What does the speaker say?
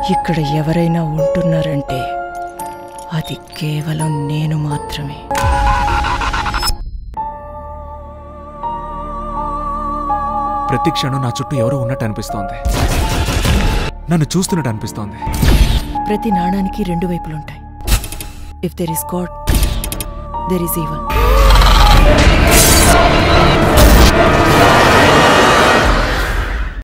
ఇక్కడ ఎవరైనా ఉంటున్నారంటే అది కేవలం నేను మాత్రమే. ప్రతి క్షణం నా చుట్టూ ఎవరో ఉన్నట్టు అనిపిస్తోంది, నన్ను చూస్తున్నట్టు అనిపిస్తోంది. ప్రతి నాణానికి రెండు వైపులుంటాయి. If there is God, there is evil.